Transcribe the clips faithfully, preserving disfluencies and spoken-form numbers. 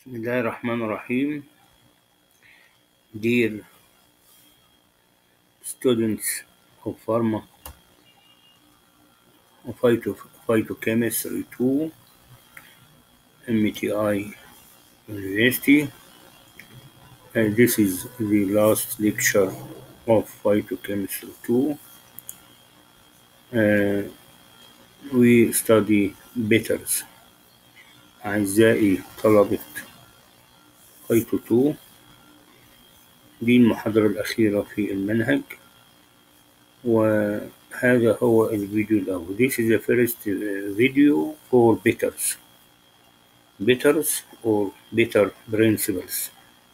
بسم الله الرحمن الرحيم. Dear students of Pharma of Phyto Phytochemistry two, M T I University, and this is the last lecture of Phytochemistry two. Uh, we study bitters. أعزائي طلبة فايتو two، دي المحاضرة الأخيرة في المنهج، وهذا هو الفيديو الأول. This is the first video for bitters bitters or bitter principles.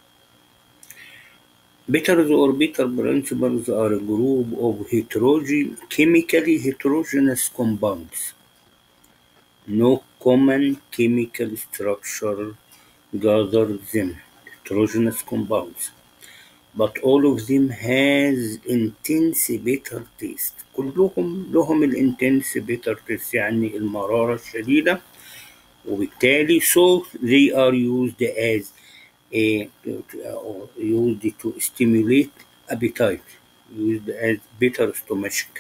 Bitters or bitter principles are a group of heterogen chemically heterogeneous compounds. No common chemical structure gathers them. Heterogeneous compounds, but all of them has intense bitter taste. كلهم لهم الانتنس bitter taste، يعني المرارة الشديدة، وبالتالي so they are used as a or used to stimulate appetite, used as bitter stomach.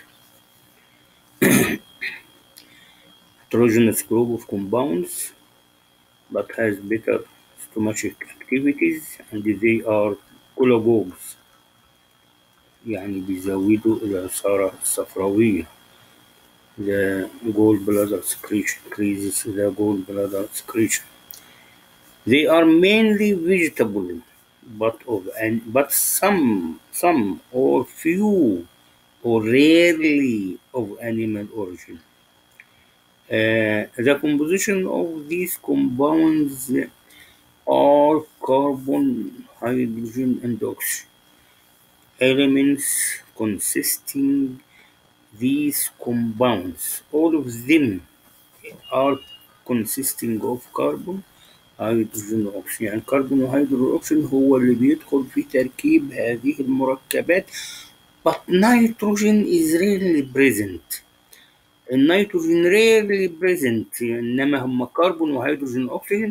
Heterogeneous group of compounds but has bitter stomachic activities, and they are cholagogues، يعني بيزودوا العصارة الصفراوية. The gallbladder secretion increases the gallbladder secretion. They are mainly vegetable, but of and but some some or few or rarely of animal origin. Uh, the composition of these compounds are carbon, hydrogen, and oxygen. Elements consisting these compounds, all of them are consisting of carbon, hydrogen وأكسجين. يعني الكربون وهيدروجين والأكسجين هو اللي بيدخل في تركيب هذه المركبات. but nitrogen is rarely present. النيتروجين rarely present، إنما هم كربون وهيدروجين وأكسجين،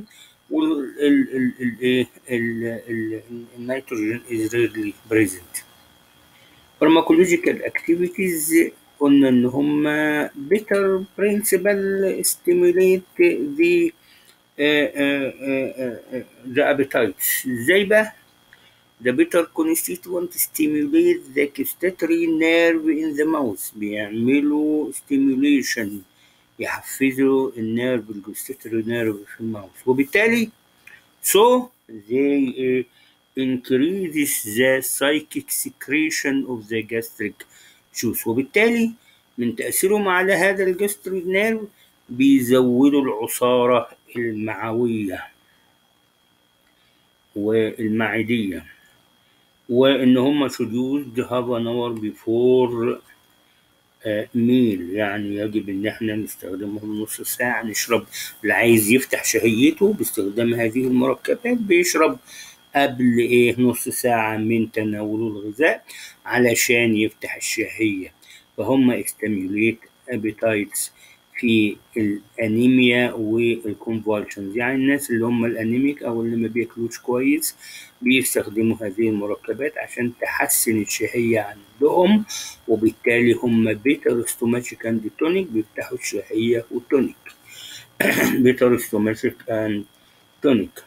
والنيتروجين is rarely present. Pharmacological activities قلنا إن هما bitter principle stimulate the uh, uh, uh, uh, the appetites. إزاي بقى؟ The bitter constituent stimulate the gustatory nerve in the mouth. بيعملوا stimulation، يحفزوا النيرف الجستاتوري نيرف في الماوث، وبالتالي so they uh, increases the psychic secretion of the gastric juice، وبالتالي من تأثيرهم على هذا الجاستريك نيرف بيزودوا العصارة المعوية والمعدية، وإن هم should use half an hour before ميل، يعني يجب إن إحنا نستخدمهم نص ساعة. نشرب، اللي عايز يفتح شهيته باستخدام هذه المركبات بيشرب قبل إيه نص ساعة من تناوله الغذاء علشان يفتح الشهية. فهم stimulate appetites في الأنيميا والكونفالشنز، يعني الناس اللي هم الأنيميك أو اللي ما بياكلوش كويس بيستخدموا هذه المركبات عشان تحسن الشهية عندهم، وبالتالي هم بيتر ستوماتيك اند تونيك، بيفتحوا الشهية والتونيك. بيتر ستوماتيك اند تونيك.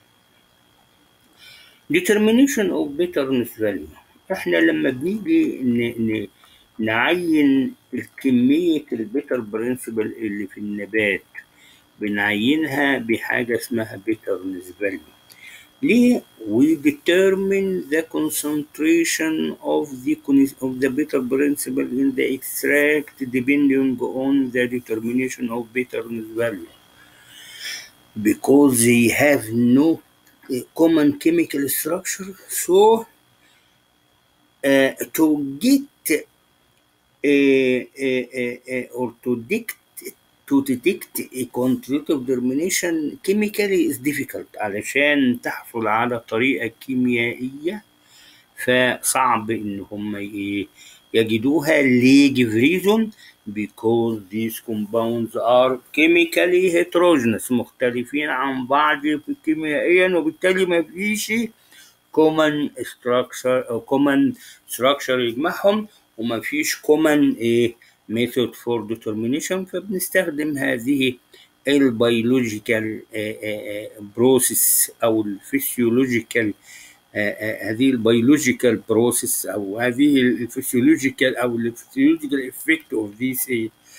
determination of bitterness value. احنا لما بنيجي ن... ن... نعين كمية البيتر برنسبل اللي في النبات بنعينها بحاجة اسمها bitterness value. ليه؟ we determine the concentration of the of the bitter principle in the extract depending on the determination of bitterness value, because they have no common chemical structure. So uh, to get uh, uh, uh, or to detect to detect a quantitative determination chemically is difficult. علشان تحصل على طريقة كيميائية فصعب إن هم يجدوها ليه؟ give reason because these compounds are chemically heterogeneous، مختلفين عن بعض كيميائيا، وبالتالي ما فيش common structure أو common structure يجمعهم، وما فيش common إيه method for determination. فبنستخدم هذه البيولوجيكال بروسيس أو الفسيولوجيكال هذه البيولوجيكال بروسيس أو هذه الفسيولوجيكال أو الفسيولوجيكال افكت اوف ذيس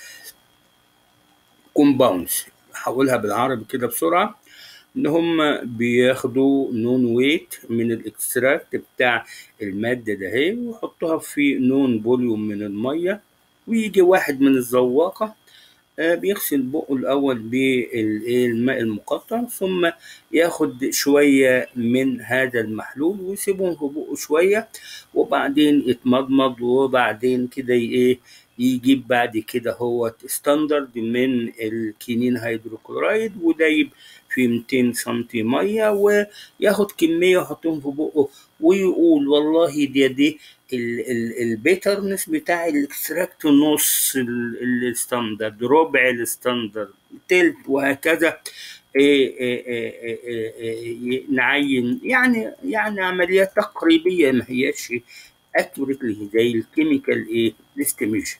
كومباوندز. هقولها بالعربي كده بسرعة، ان هم بياخدوا نون ويت من الاكستراكت بتاع المادة ده اهي، ويحطوها في نون فوليوم من المية، ويجي واحد من الزواقة بيغسل بقه الأول بالماء المقطر، ثم ياخد شوية من هذا المحلول ويسيبهم في بقه شوية، وبعدين يتمضمض، وبعدين كده ايه يجيب بعد كده هو ستاندرد من الكينين هيدروكلورايد، ودايب في مئتين سنتي مية، وياخد كمية يحطهم في بقه، ويقول والله دي دي البيترنس بتاع الاكستراكت نص الستاندرد، ربع الستاندرد، تلت، وهكذا. إيه إيه إيه إيه نعين يعني يعني عمليات تقريبية، ما هياش اكيوريتلي زي الكيميكال ايه استيميشن.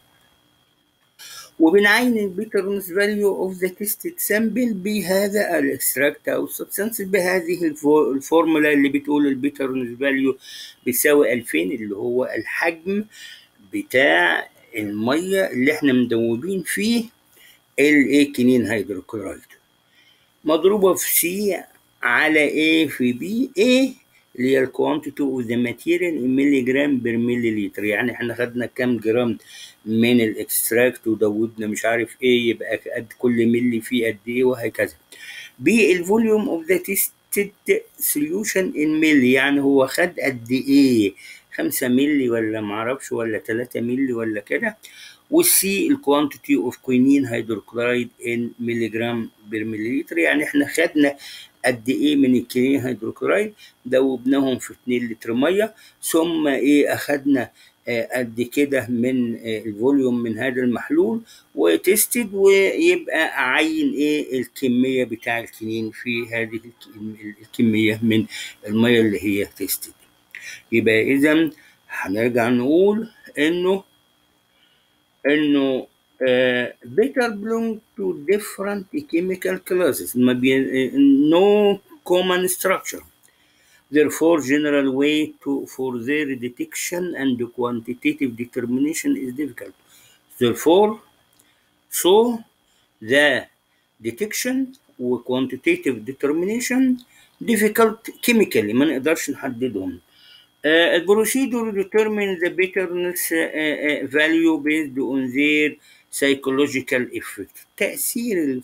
وبنعين البيترنس فاليو اوف ذا تيستد سامبل بهذا الاكستراكت او السبستانس بهذه الفورمولا اللي بتقول البيترنس فاليو بيساوي ألفين، اللي هو الحجم بتاع الميه اللي احنا مدوبين فيه الايه كينين هيدروكلورايد، مضروبه في سي على ايه في بي. ايه اللي هي الكوانتيتي اوف ذا ماتيريال ان ملي جرام بير ملي لتر، يعني احنا خدنا كام جرام من الاكستراكت ودوبنا مش عارف ايه، يبقى قد كل ملي فيه قد ايه، وهكذا. بي الفوليوم اوف ذا تيستد سوليوشن ان ملي، يعني هو خد قد ايه، خمسة ملي ولا معرفش ولا تلاتة ملي ولا كده. والسي الكوانتيتي اوف كوينين هيدروكلورايد ان ملي جرام بير ملي لتر، يعني احنا خدنا قد ايه من الكينين هيدروكلورايد، دوبناهم في اتنين لتر ميه، ثم ايه اخدنا آه قد كده من آه الفوليوم من هذا المحلول وتستد، ويبقى اعين ايه الكميه بتاع الكينين في هذه الكميه من الميه اللي هي تستد. يبقى اذا هنرجع نقول انه انه uh, better belong to different chemical classes، ما بي no common structure. Therefore, general way to for their detection and quantitative determination is difficult. Therefore, so the detection و quantitative determination difficult chemically، ما نقدرش نحددهم. Uh, procedure determine the bitterness uh, uh, value based on their psychological effect. تأثير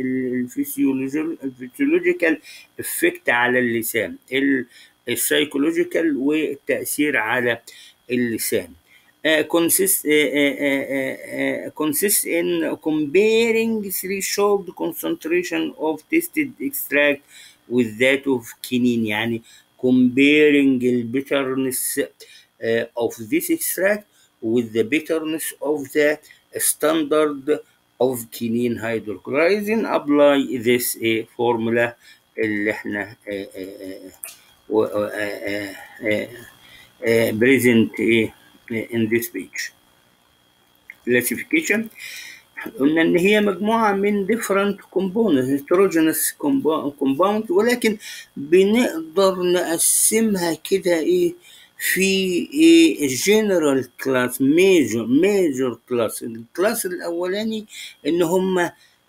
الفسيولوجيكال effect على اللسان، السايكولوجيكال والتأثير على اللسان. Uh, consists, uh, uh, uh, consists in comparing threshold concentration of tested extract with that of quinine، يعني comparing the bitterness uh, of this extract with the bitterness of the standard of quinine hydrochloride. Apply this uh, formula اللي احنا uh, uh, uh, uh, uh, present uh, in this page. Classification قلنا ان هي مجموعه من different components heterogeneous compound، ولكن بنقدر نقسمها كده ايه في ايه general class major major class. الكلاس الاولاني ان هم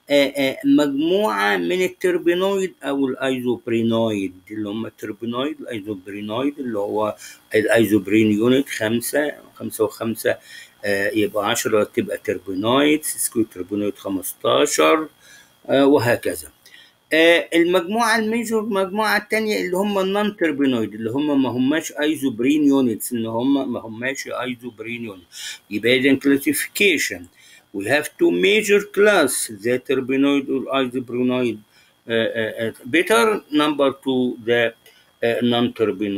مجموعه من التربينويد او الايزوبرينويد، اللي هم التربينويد الايزوبرينويد اللي هو الايزوبرين يونت خمسة خمسة وخمسة آه يبقى عشرة، تبقى تربينويد سكوير تربينويد خمستاشر آه وهكذا. آه المجموعة الميجور المجموعة التانية اللي هم النون تربينويد، اللي هم ما هماش ايزوبرين يونتس، ان هم ما هماش ايزوبرين يونت. يبقى اذا كلاسيفيكيشن we have two major class, the terpenoid or isoprenoid uh, uh, better. Number two, the uh, non-terpenoid.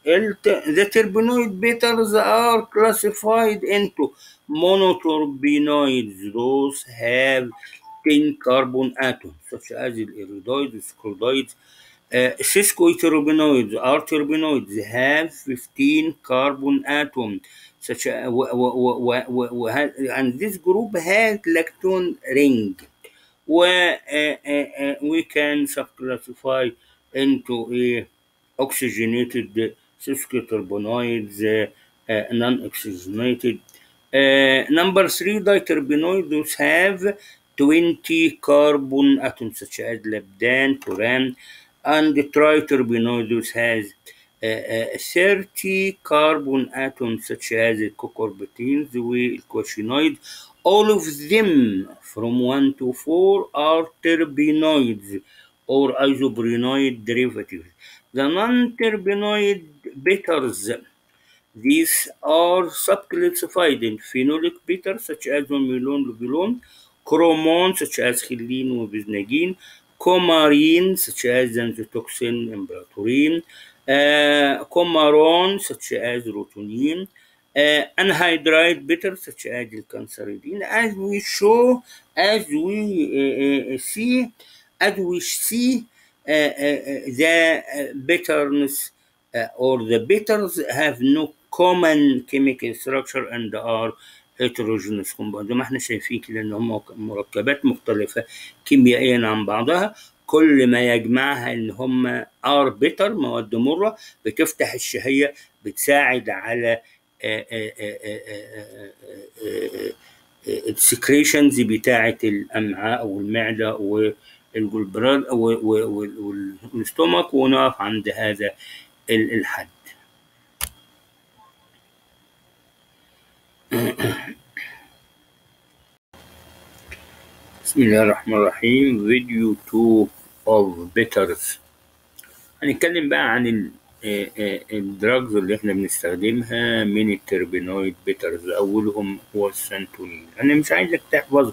The terpenoid bitters are classified into monoterpenoids. Those have ten carbon atoms, such as the iridoids, scleroids. Uh, Ciscoterpenoids are terpenoids have fifteen carbon atoms, such as, w- w- w- w- w- and this group has lactone ring. Where uh, uh, uh, we can subclassify into a oxygenated ciscoterpenoids, uh, uh, non-oxygenated. Uh, number three, diterpenoids have twenty carbon atoms, such as labdan, turan, and triterpenoids has uh, uh, thirty carbon atoms, such as cucurbitins, quinoids. All of them from one to four are terpenoids or isoprenoid derivatives. The non-terpenoid bitters, these are subclassified in phenolic bitters such as melon, lubulon, chromone such as xylene وبزناجين, coumarin such as enzotoxin, imbratorin, uh, coumaron such as rotunin, uh, anhydride bitters such as canceridine. As we show, as we uh, uh, see, as we see, uh, uh, the uh, bitterness uh, or the bitters have no common chemical structure and are heterogeneous compound. زي ما احنا شايفين كده ان هم مركبات مختلفة كيميائيا عن بعضها، كل ما يجمعها ان هم ار بيتر، مواد مرة بتفتح الشهية، بتساعد على السكريشنز بتاعة الأمعاء والمعدة والجلبرال والاستومك، ونقف عند هذا الحد. بسم الله الرحمن الرحيم. فيديو اتنين of bitters. هنتكلم بقى عن الدراجز اللي احنا بنستخدمها من التربينويد بيترز. اولهم هو السانتونين. انا مش عايزك تحفظ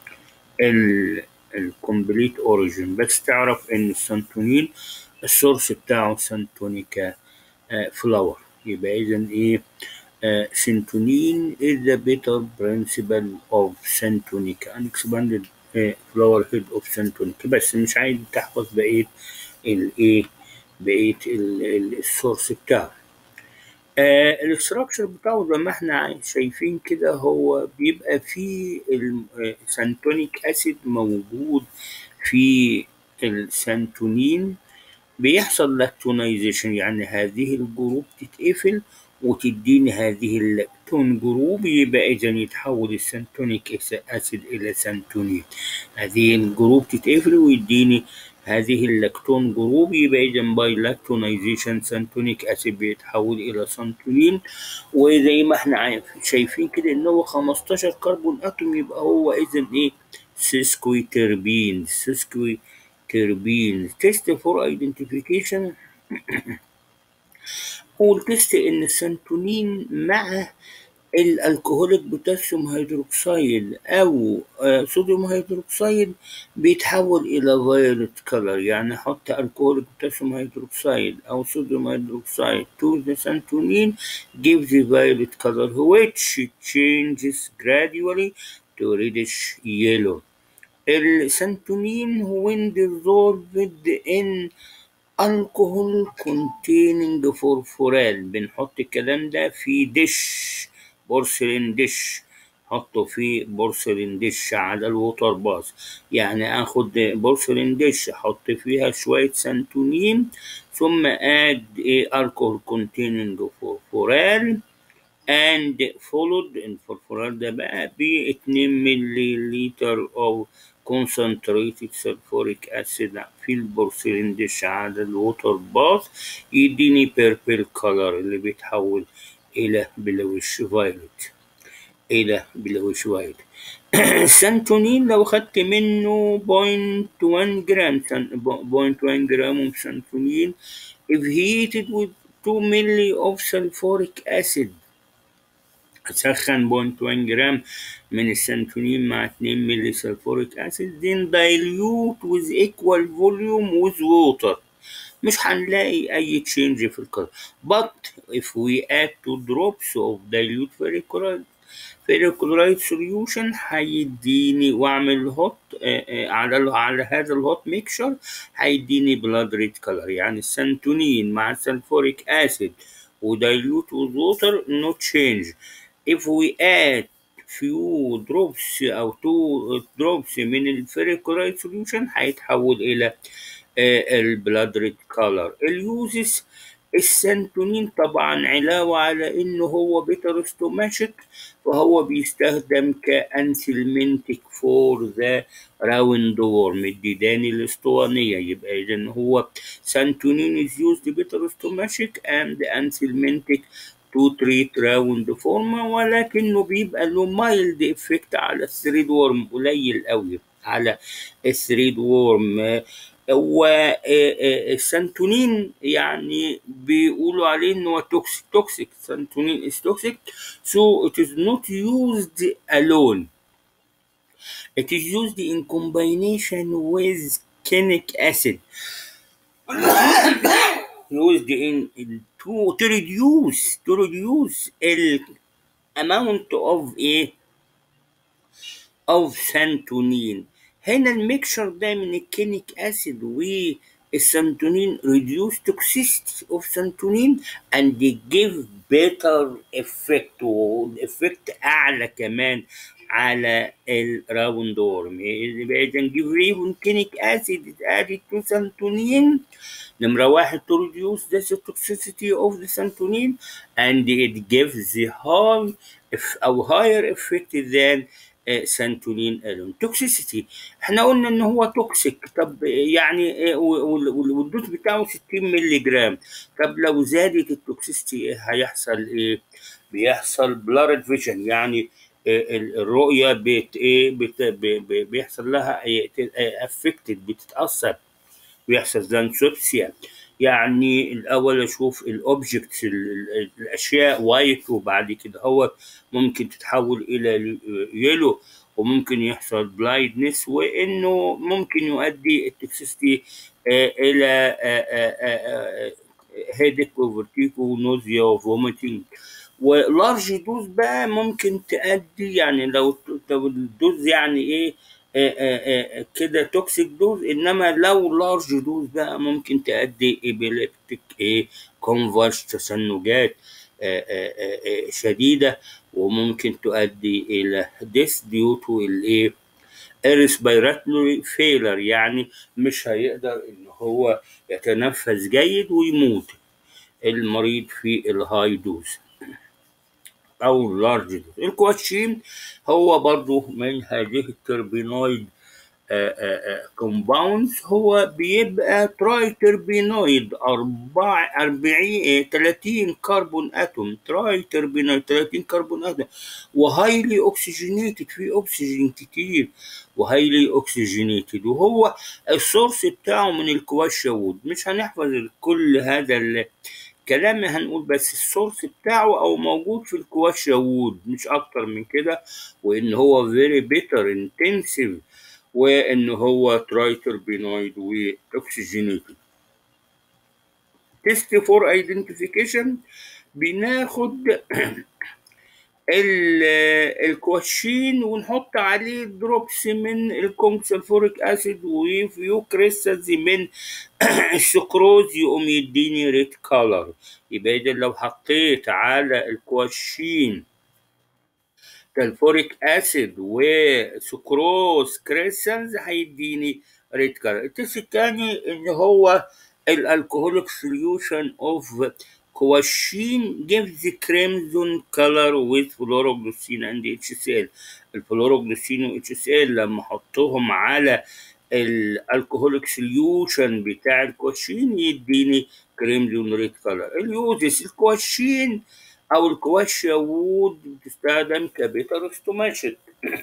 الكومبليت اوريجين، بس تعرف ان السانتونين السورس بتاعه سانتونيكا فلاور. يبقى اذا ايه؟ سانتونين is the bitter principle of Santonica, an expanded flower head of Santonica. بس مش عايز تحفظ بقية الايه، بقية السورس بتاعه. آه الاستراكشر بتاعه زي ما احنا شايفين كده، هو بيبقى فيه السانتونيك اسيد موجود في السانتونين، بيحصل لاكتونايزيشن، يعني هذه الجروب تتقفل وتديني هذه اللاكتون جروب، يبقى إذا يتحول السانتونيك أسيد إلى سانتونين. هذه الجروب تتقفل ويديني هذه اللاكتون جروب، يبقى إذا باي لاكتونايزيشن سانتونيك أسيد بيتحول إلى سانتونين. وزي ما احنا شايفين كده إن هو خمستاشر كربون أتوم، يبقى هو إذا إيه؟ سيسكويتربين. سيسكوي تربين. تيست فور ايدنتيفيكيشن هو التيست ان السانتونين مع الالكهوليك بوتاسيوم هيدروكسيد او صوديوم هيدروكسيد بيتحول الى فايولت كلر. يعني احط الكهوليك بوتاسيوم هيدروكسيد او صوديوم هيدروكسيد to the santonin gives the violet color which changes gradually to reddish yellow. السانتونين when dissolved in alcohol containing furfural، بنحط الكلام ده في دش، بورسلين دش، حطه في بورسلين دش على الووتر باث. يعني اخد بورسلين دش احط فيها شوية سانتونين، ثم add alcohol containing furfural and followed الفرفورال ده بقى ب اتنين ملي لتر أو concentrated sulfuric acid في البورسلين ديش على الووتر باث، يديني purple color اللي بيتحول إلى بلوش فايلوت، إلى بلوش فايلوت. السانتونين لو خدت منه بوينت وان جرام بوينت وان جرام سانتونين if heated with two milli of sulfuric acid، أسخن بوينت وان جرام من السانتونين مع اتنين ملي سلفوريك أسيد، then dilute with equal volume with water. مش هنلاقي أي تشينج في الكلر. but if we add two drops of dilute ferric chloride ferric chloride solution هيديني، واعمل هوت على على هذا الهوت ميكشر هيديني بلاد ريد كلر. يعني السنتونين مع السلفوريك اسيد ودايلوت with water no change. if we add few drops أو two drops من الفيريك كلورايد solution هيتحول إلى البلاد ريد كولر. اليوزز السنتونين طبعا علاوة على إنه هو بيتروستوماشيك فهو بيستخدم كأنسلمنتك فور ذا راوند وورم الديدان الاسطوانية. يبقى إذا هو سنتونين is used بيتروستوماشيك and أنسلمنتك تو تريت راوند فورم، ولكنه بيبقى له مايلد افكت على الثريد وورم، قليل قوي على الثريد وورم. والسنتونين يعني بيقولوا عليه انه توكسيك توكسيك سنتونين is toxic so it is not used alone. It is used in combination with canic acid used in, in to, to reduce to reduce the amount of a of سنتونين. هنا الميكشر ده من الكينيك اسيد والسنتونين reduce toxicity of سنتونين and they give better effect وإفكت أعلى كمان على الراوند وورم. إذا نجيب ريبون كينيك اسيد added to سنتونين نمرة واحد to reduce the toxicity of the سنتونين and it gives the high أو higher effect than سنتونين الون. توكسيسيتي احنا قلنا ان هو توكسيك، طب يعني والدوز بتاعه ستين مللي جرام. طب لو زادت التوكسيسيتي هيحصل ايه؟ بيحصل بلارد فيجن، يعني الرؤيه بت ايه بت بيحصل لها افكتد بتتاثر، بيحصل زانسوبسيا. يعني الاول اشوف الاوبجكتس الاشياء وايت وبعد كده هو ممكن تتحول الى يلو وممكن يحصل بلايندنس، وانه ممكن يؤدي التوكسيستي الى هيدك وفرتيكو ونوزيا وفوميتنج. ولارج دوز بقى ممكن تؤدي، يعني لو الدوز يعني ايه كده توكسيك دوز، انما لو لارج دوز بقى ممكن تؤدي ايبيليبتيك ايه كونفرش، تشنجات شديده، وممكن تؤدي الى ديس ديو تو الايه ريسبيراتوري فيلر، يعني مش هيقدر ان هو يتنفس جيد ويموت المريض في الهاي دوز او اللارج دوز. الكواتشين هو برضو من هذه التربينويد كومباوندز، هو بيبقى تراي تربينويد أربعة أربعين ثلاثين كربون اتوم، تراي تربينويد ثلاثين كربون اتوم، وهايلي اوكسجينيتد، في اكسجين كتير وهايلي اوكسجينيتد، وهو السورس بتاعه من الكواشا وود. مش هنحفظ كل هذا الكلام، هنقول بس السورس بتاعه او موجود في الكواشا وود مش اكتر من كده، وان هو فيري بيتر انتنسيف، وان هو تراي تربينويد واكسجينيتد. تيست فور ايدنتيفيكيشن، بناخد الكواشين ونحط عليه دروبس من الكونسلفوريك اسيد وفيو كريستالز من السكروز يقوم يديني ريد كولر. يبقى اذا لو حطيت على الكواشين سلفوريك اسيد وسكروز كريستالز هيديني ريد كولر. التست الثاني ان هو الالكوهوليك سوليوشن اوف كواشين gives the crimson color with fluoroglycine and اتش سي ال. الفلوروجليسين و اتش سي ال لما احطهم على الالكوهوليك سوليوشن بتاع الكواشين يديني كريمزون ريد كولر. اليوزس الكواشين او الكواشيا وود بتستخدم كبيتروستوماشيك.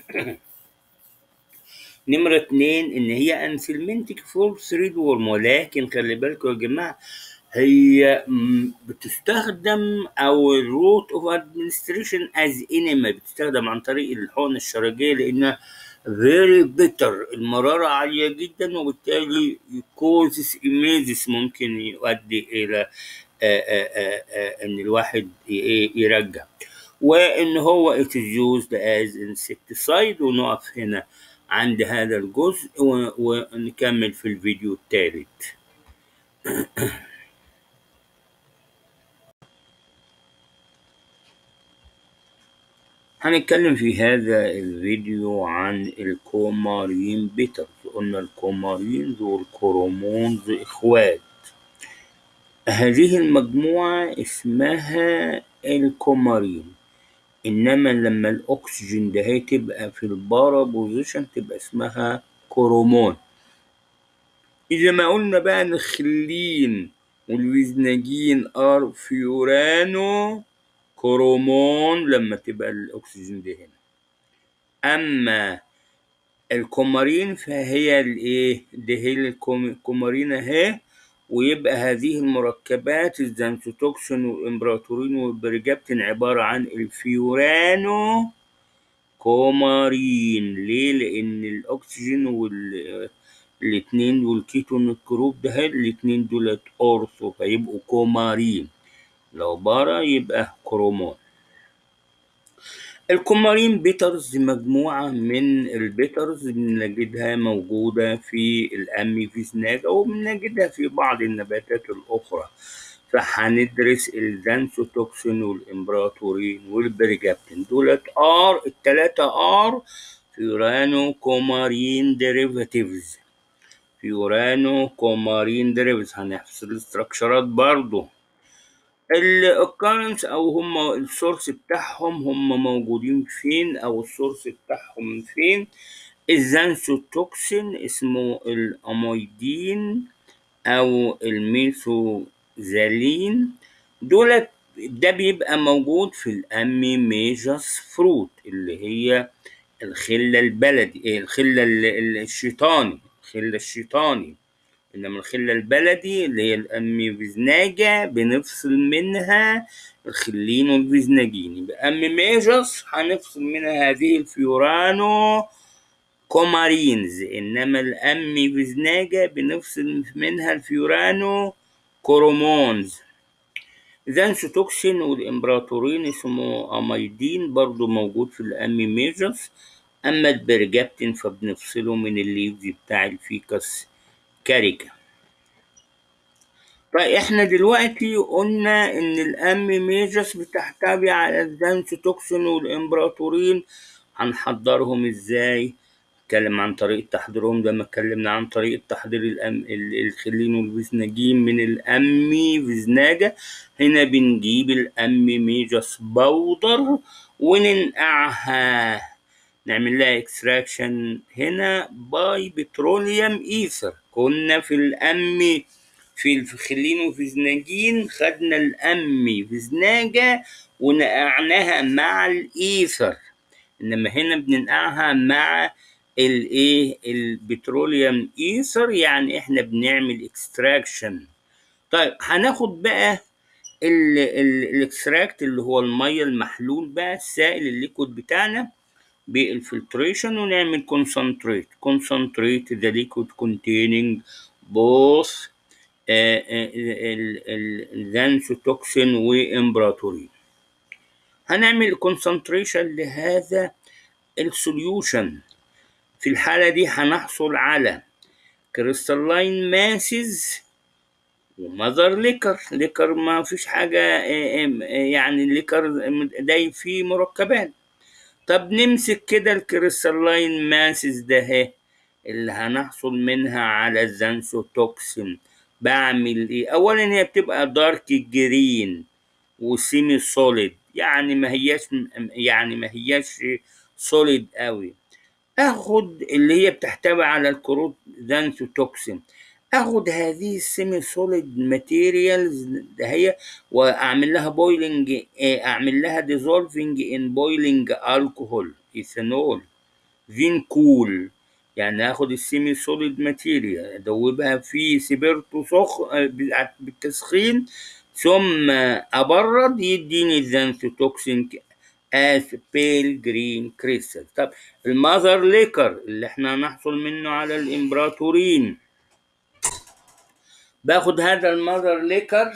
نمرة اتنين ان هي انسلمنتك فور ثريد وورم، ولكن خلي بالكم يا جماعه هي بتستخدم او الروت اوف ادمنستريشن از انيما، بتستخدم عن طريق الحقنه الشرجيه لانها very bitter، المرارة عالية جدا، وبالتالي causes images ممكن يؤدي إلى آآ آآ آآ إن الواحد يرجع، وإن هو it is used as insecticide. ونقف هنا عند هذا الجزء ونكمل في الفيديو الثالث. هنتكلم في هذا الفيديو عن الكومارين بيترز. قلنا الكومارين دول كرومونز إخوات. هذه المجموعة اسمها الكومارين، إنما لما الأكسجين ده تبقى في البارا بوزيشن تبقى اسمها كرومون. إذا ما قلنا بقى إن الخلين والوزنجين ار فيورانو كرومون لما تبقى الأكسجين ده هنا. أما الكومارين فهي الإيه؟ ده هي الكومارين أهي، ويبقى هذه المركبات الزنسوتوكسين والإمبراطورين والبرجابتين عبارة عن الفيورانو كومارين. ليه؟ لأن الأكسجين والاتنين والكيتون الجروب ده الاتنين دولت أورثو فيبقوا كومارين، لو بارا يبقى كرومون. الكومارين بيترز مجموعة من البيترز بنجدها موجودة في الأميفيزناجا وبنجدها في بعض النباتات الأخرى. فهندرس الزانسوتوكسين والإمبراطورين والبرجابتين دولت آر التلاتة آر فيورانو كومارين ديريفاتيفز. فيورانو كومارين ديريفاتيفز هنحفظ الاستراكشرات برضو. الكارنس او هم السورس بتاعهم هم موجودين فين او السورس بتاعهم فين. الزانسوتوكسين اسمه الاميدين او الميثوزالين دولت، ده بيبقى موجود في الاميميجاس فروت اللي هي الخلة البلدي، الخلة الشيطاني، الخلة الشيطاني. إنما الخلة البلدي اللي هي الأميفيزناجا بنفصل منها الخلين والفيزناجين. يبقى أميميجاس هنفصل منها هذه الفيورانو كومارينز، إنما الأميفيزناجا بنفصل منها الفيورانو كورومونز. زانسوتوكسين والإمبراطورين اسمه أميدين برضو موجود في الأميميجاس. أما البرجابتين فبنفصله من الليفز بتاع الفيكس كاريكا. فاحنا دلوقتي قلنا ان الاميميجاس بتحتوي على الزانسوتوكسين والامبراطورين. هنحضرهم ازاي؟ نتكلم عن طريقة تحضيرهم لما اتكلمنا عن طريقة تحضير الأم... الخلين والفيزناجين من الأميفيزناجا. هنا بنجيب الأميميجاس بودر وننقعها، نعمل لها اكستراكشن هنا باي بتروليوم ايثر. كنا في الأمي في الخلين وفيزناجين خدنا الأمي فيزناجا ونقعناها مع الإيثر، إنما هنا بننقعها مع الايه البتروليوم ايثر، يعني احنا بنعمل اكستراكشن. طيب هناخد بقى الاكستراكت اللي هو الميه المحلول بقى السائل الليكويد بتاعنا بالفلتريشن ونعمل كونسنتريت. كونسنتريت ذا ليكويد containing both الزانسوتوكسين وامبراطورين. هنعمل كونسنتريشن لهذا السوليوشن. في الحالة دي هنحصل على كريستالين ماسز ومذر ليكر. ليكر ما فيش حاجة يعني الليكر داي فيه مركبات. طب نمسك كده الكريستالين ماسز ده اهي اللي هنحصل منها على الزانسوتوكسين. بعمل ايه؟ اولا هي بتبقى دارك جرين وسيمي سوليد، يعني ما هياش يعني ما هياش سوليد قوي. اخد اللي هي بتحتوي على الكروت زانسوتوكسين، اخد هذه السيمي سوليد ماتيريالز ده هي واعمل لها بويلنج، اعمل لها ديزولفينج ان بويلنج الكحول ايثانول فين كول. يعني اخد السيمي سوليد ماتيريال ادوبها في سبيرتو سخ بالتسخين ثم ابرد يديني الزانسوتوكسين as pale green crystal. طب المذر ليكر اللي احنا هنحصل منه على الامبراطورين، باخد هذا المذر ليكر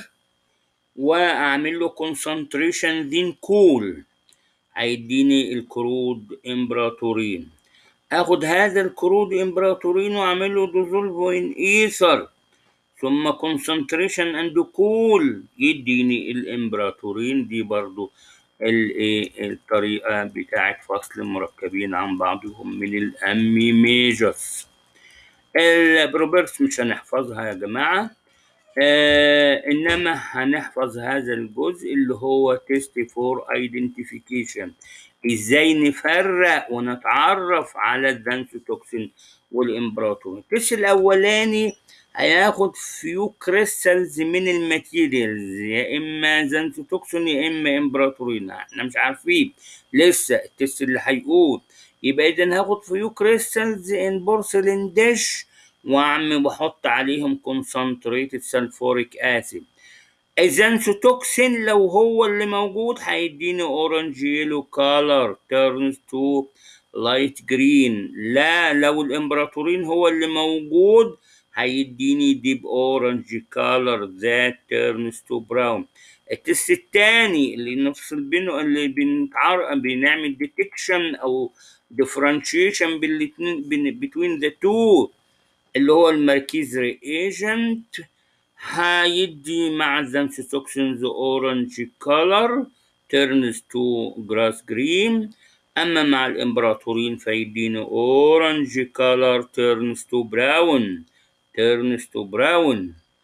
واعمل له concentration then cool، هيديني الكرود امبراطورين. اخد هذا الكرود امبراطورين واعمل له dissolve in ether ثم concentration and cool يديني الامبراطورين. دي برضو الطريقة بتاعت فصل المركبين عن بعضهم من الأمي ميجرز. البروبرتس مش هنحفظها يا جماعة، آه إنما هنحفظ هذا الجزء اللي هو تيست فور ايدنتيفيكيشن، إزاي نفرق ونتعرف على الزانثوتوكسين والإمبراطورين. التيست الأولاني هياخد فيو كريستالز من الماتيريالز، يا اما زانثوتوكسين يا اما امبراطورين، احنا مش عارفين لسه التست اللي هيقول. يبقى اذا هاخد فيو كريستالز ان بورسلين ديش واعمل واحط عليهم كونسنتريتد سلفوريك اسيد. الزانثوتوكسين لو هو اللي موجود هيديني اورنج يلو كالر تيرنز تو لايت جرين. لا، لو الامبراطورين هو اللي موجود هيديني ديب اورنج كالر ذات تيرنز تو براون. التست التاني اللي نفصل بينه اللي بنتعر... بنعمل ديتكشن او ديفرنشيشن بالاتنين بين ذا تو اللي هو المركيز رياجنت، هيدي مع الزانثوتوكسينز اورنج كالر تيرنز تو جراس جرين، اما مع الامبراطورين فيديني اورنج كالر تيرنز تو براون turns to brown.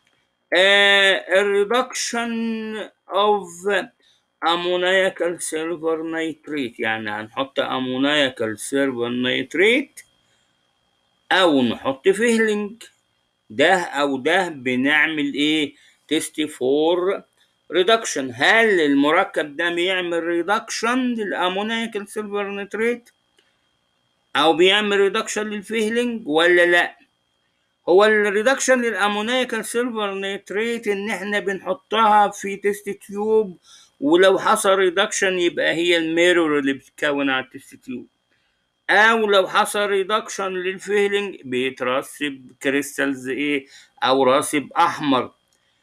Uh, a reduction of ammoniacal silver nitrate، يعني هنحط ammoniacal silver nitrate أو نحط فيهلينج، ده أو ده بنعمل إيه؟ تيست فور ريدكشن. هل المركب ده بيعمل ريدكشن للأمونياكال سيلفر نيتريت أو بيعمل ريدكشن للفيهلينج ولا لأ؟ هو الريدكشن للامونياكال سيلفر نيتريت ان احنا بنحطها في تيست تيوب، ولو حصل ريدكشن يبقى هي الميرور اللي بتتكون على التيست تيوب، او لو حصل ريدكشن للفيلنج بيترسب كريستالز ايه او راسب احمر.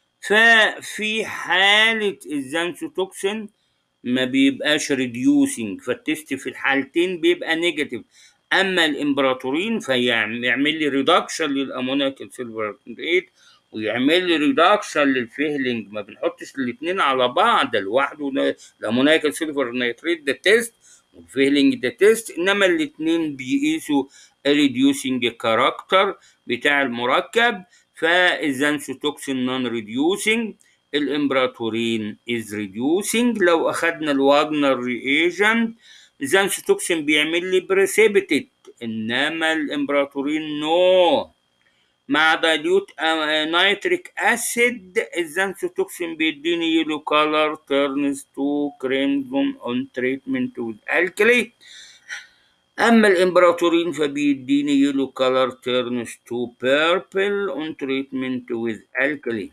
ففي حالة الزانثوتوكسين ما بيبقاش ريديوسنج، فالتست في الحالتين بيبقى نيجاتيف. اما الامبراطورين فيعمل لي ريدكشن للامونياكال سيلفر نيتريت ويعمل لي ريدكشن للفيهلينج. ما بنحطش الاثنين على بعض، ده لوحده الامونياكال سيلفر نيتريت ده تيست والفيهلينج ده تيست، انما الاثنين بيقيسوا الريديوسنج كاركتر بتاع المركب. فالزانثوتوكسين نون ريديوسنج، الامبراطورين از ريديوسنج. لو اخدنا الواجنر رياجنت الزانثوتوكسين بيعمل لي بريسيبيتد، انما الامبراطورين نو. مع دايلوت نيتريك اسيد الزانثوتوكسين بيديني يلو كولر تيرنز تو كريمزون اون تريتمنت وذ الكلي، اما الامبراطورين فبيديني يلو كولر تيرنز تو بيربل اون تريتمنت وذ الكلي.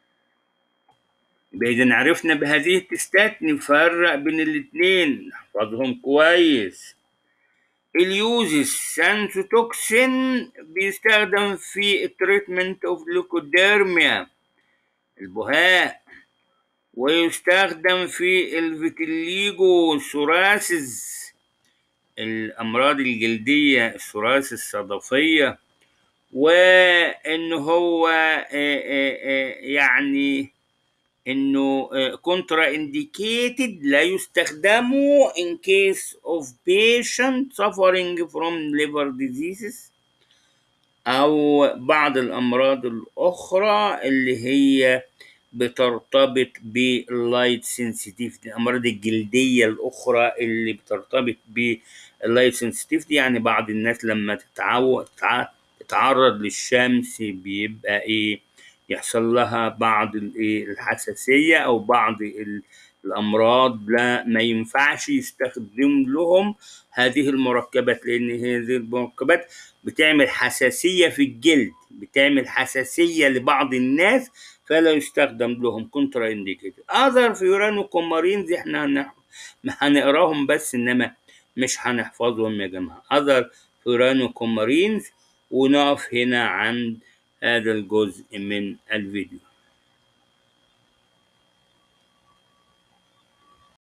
إذا عرفنا بهذه التستات نفرق بين الاثنين، نحفظهم كويس. اليوزس زانثوتوكسين بيستخدم في التريتمنت اوف ليكوديرميا البهاء، ويستخدم في الفيتيليجو سوراسيس الأمراض الجلدية السوراسيس الصدفية، وإن هو يعني انه كونترا انديكيتد لا يستخدموا in case of patient suffering from liver diseases او بعض الامراض الاخرى اللي هي بترتبط باللايت سنسيتيفيتي، الامراض الجلديه الاخرى اللي بترتبط باللايت سنسيتيفيتي. يعني بعض الناس لما تتعود تتعرض للشمس بيبقى ايه يحصل لها بعض الحساسية أو بعض الأمراض، لا ما ينفعش يستخدم لهم هذه المركبات، لأن هذه المركبات بتعمل حساسية في الجلد، بتعمل حساسية لبعض الناس، فلا يستخدم لهم كونترا انديكيتد. أذر فيورانو كومارينز احنا هنقراهم بس إنما مش هنحفظهم يا جماعة. other Puranic marines. ونقف هنا عند هذا الجزء من الفيديو.